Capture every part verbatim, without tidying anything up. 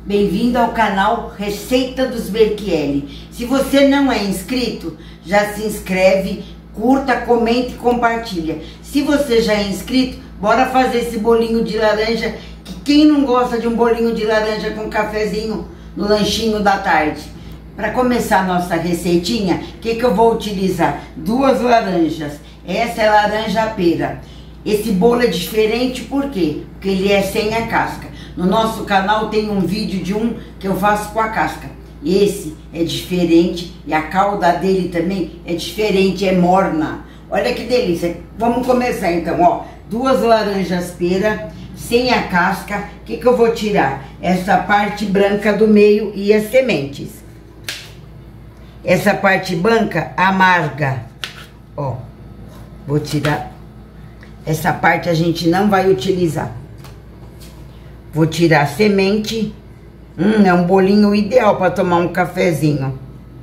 Bem-vindo ao canal Receita dos Berchielli. Se você não é inscrito, já se inscreve, curta, comenta e compartilha. Se você já é inscrito, bora fazer esse bolinho de laranja, que quem não gosta de um bolinho de laranja com cafezinho no lanchinho da tarde? Para começar a nossa receitinha, o que, que eu vou utilizar? Duas laranjas. Essa é laranja pera. Esse bolo é diferente, por quê? Porque ele é sem a casca. No nosso canal tem um vídeo de um que eu faço com a casca. Esse é diferente e a calda dele também é diferente, é morna. Olha que delícia. Vamos começar então, ó. Duas laranjas pera, sem a casca. O que, que eu vou tirar? Essa parte branca do meio e as sementes. Essa parte branca amarga, ó. Vou tirar. Essa parte a gente não vai utilizar. Vou tirar a semente. Hum, é um bolinho ideal para tomar um cafezinho.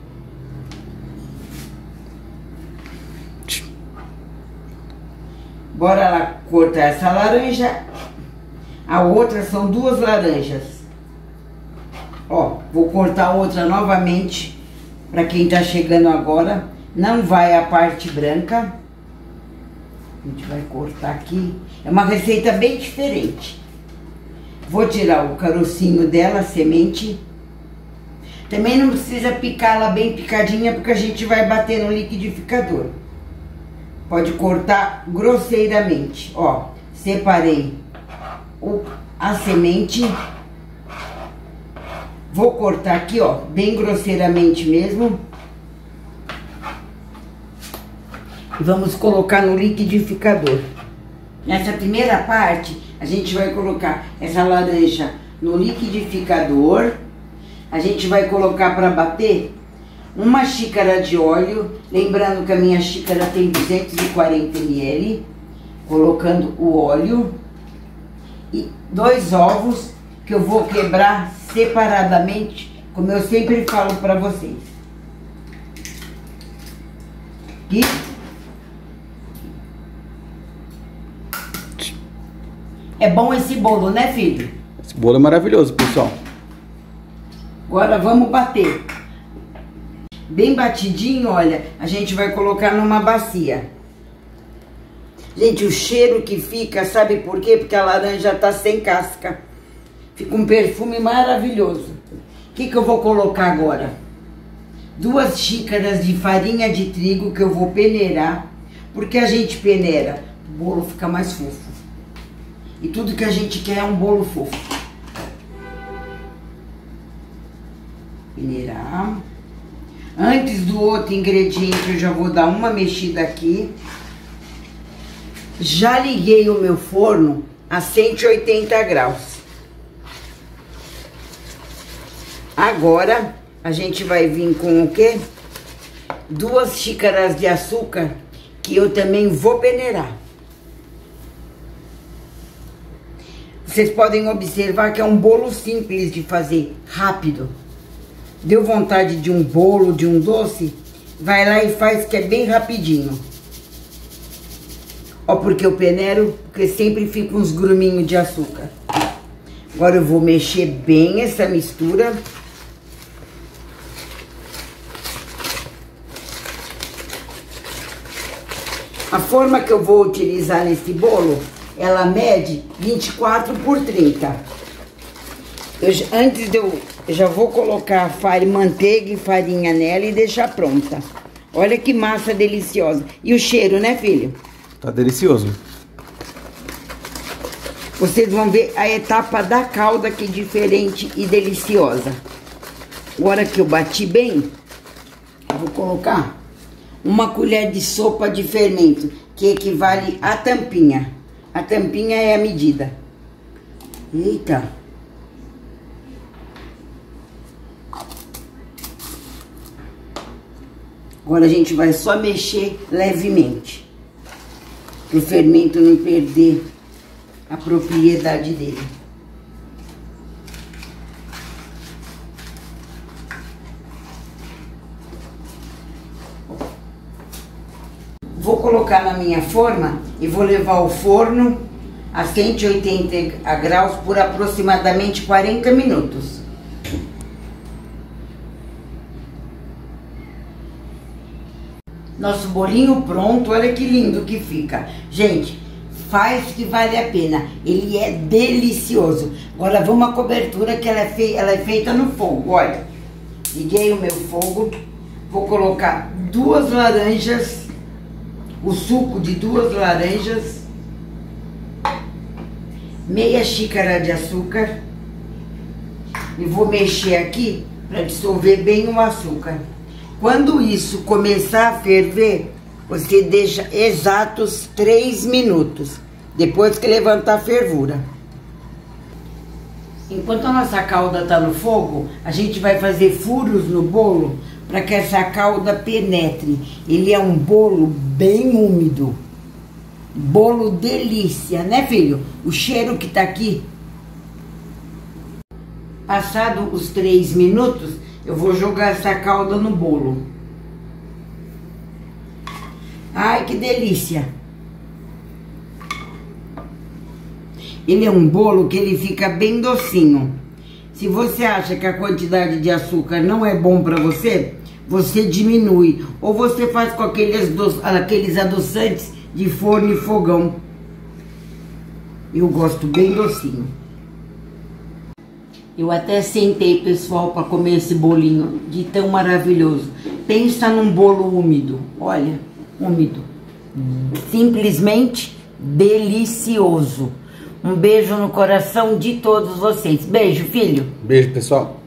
Bora lá cortar essa laranja. A outra são duas laranjas. Ó, vou cortar a outra novamente. Para quem tá chegando agora, não vai a parte branca. A gente vai cortar aqui. É uma receita bem diferente. Vou tirar o carocinho dela, a semente. Também não precisa picar ela bem picadinha, porque a gente vai bater no liquidificador. Pode cortar grosseiramente. Ó, separei o, a semente. Vou cortar aqui, ó, bem grosseiramente mesmo. E vamos colocar no liquidificador. Nessa primeira parte, a gente vai colocar essa laranja no liquidificador. A gente vai colocar para bater uma xícara de óleo. Lembrando que a minha xícara tem duzentos e quarenta mililitros. Colocando o óleo. E dois ovos que eu vou quebrar separadamente, como eu sempre falo para vocês. Aqui. É bom esse bolo, né, filho? Esse bolo é maravilhoso, pessoal. Agora vamos bater. Bem batidinho, olha, a gente vai colocar numa bacia. Gente, o cheiro que fica, sabe por quê? Porque a laranja tá sem casca. Fica um perfume maravilhoso. O que que eu vou colocar agora? Duas xícaras de farinha de trigo que eu vou peneirar. Porque a gente peneira, o bolo fica mais fofo. E tudo que a gente quer é um bolo fofo. Peneirar. Antes do outro ingrediente, eu já vou dar uma mexida aqui. Já liguei o meu forno a cento e oitenta graus. Agora, a gente vai vir com o quê? Duas xícaras de açúcar, que eu também vou peneirar. Vocês podem observar que é um bolo simples de fazer, rápido. Deu vontade de um bolo, de um doce? Vai lá e faz, que é bem rapidinho. Ó, porque eu peneiro, porque sempre fica uns gruminhos de açúcar. Agora eu vou mexer bem essa mistura. A forma que eu vou utilizar nesse bolo, ela mede vinte e quatro por trinta. Eu, antes de eu, eu já vou colocar farinha, manteiga e farinha nela e deixar pronta. Olha que massa deliciosa. E o cheiro, né, filho? Tá delicioso. Vocês vão ver a etapa da calda, que é diferente e deliciosa. Agora que eu bati bem, eu vou colocar uma colher de sopa de fermento, que equivale à tampinha. A tampinha é a medida. Eita. Agora a gente vai só mexer levemente, para o fermento não perder a propriedade dele. Vou colocar na minha forma e vou levar ao forno a cento e oitenta graus por aproximadamente quarenta minutos. Nosso bolinho pronto, olha que lindo que fica. Gente, faz que vale a pena. Ele é delicioso. Agora vamos à cobertura que ela é, fei ela é feita no fogo, olha. Liguei o meu fogo. Vou colocar duas laranjas, o suco de duas laranjas, meia xícara de açúcar. E vou mexer aqui para dissolver bem o açúcar. Quando isso começar a ferver, você deixa exatos três minutos, depois que levantar a fervura. Enquanto a nossa calda está no fogo, a gente vai fazer furos no bolo para que essa calda penetre. Ele é um bolo bem úmido. Bolo delícia, né, filho? O cheiro que tá aqui. Passado os três minutos, eu vou jogar essa calda no bolo. Ai, que delícia! Ele é um bolo que ele fica bem docinho. Se você acha que a quantidade de açúcar não é bom para você, você diminui. Ou você faz com aqueles, aqueles adoçantes de forno e fogão. Eu gosto bem docinho. Eu até sentei, pessoal, para comer esse bolinho de tão maravilhoso. Pensa num bolo úmido. Olha, úmido. Simplesmente delicioso. Um beijo no coração de todos vocês. Beijo, filho. Beijo, pessoal.